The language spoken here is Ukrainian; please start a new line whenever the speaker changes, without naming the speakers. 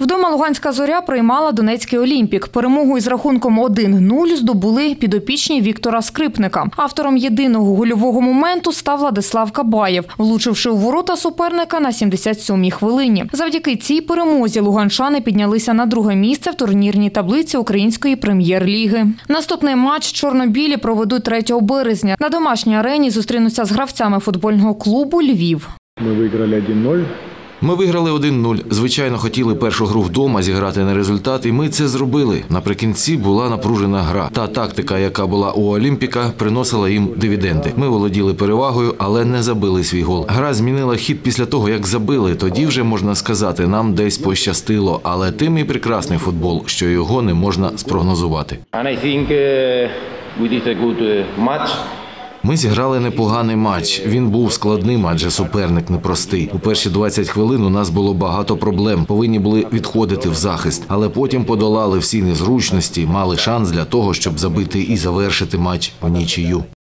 Вдома Луганська «Зоря» приймала Донецький «Олімпік». Перемогу із рахунком 1-0 здобули підопічні Віктора Скрипника. Автором єдиного гольового моменту став Владислав Кабаєв, влучивши у ворота суперника на 77-й хвилині. Завдяки цій перемозі луганчани піднялися на друге місце в турнірній таблиці Української прем'єр-ліги. Наступний матч чорно-білі проведуть 3 березня. На домашній арені зустрінуться з гравцями футбольного клубу «Львів».
Ми виграли 1-0.
Ми виграли 1-0. Звичайно, хотіли першу гру вдома зіграти на результат, і ми це зробили. Наприкінці була напружена гра. Та тактика, яка була у «Олімпіка», приносила їм дивіденди. Ми володіли перевагою, але не забили свій гол. Гра змінила хід після того, як забили. Тоді вже, можна сказати, нам десь пощастило. Але тим і прекрасний футбол, що його не можна спрогнозувати. Ми зіграли непоганий матч. Він був складним, адже суперник непростий. У перші 20 хвилин у нас було багато проблем. Повинні були відходити в захист. Але потім подолали всі незручності, мали шанс для того, щоб забити і завершити матч в нічию.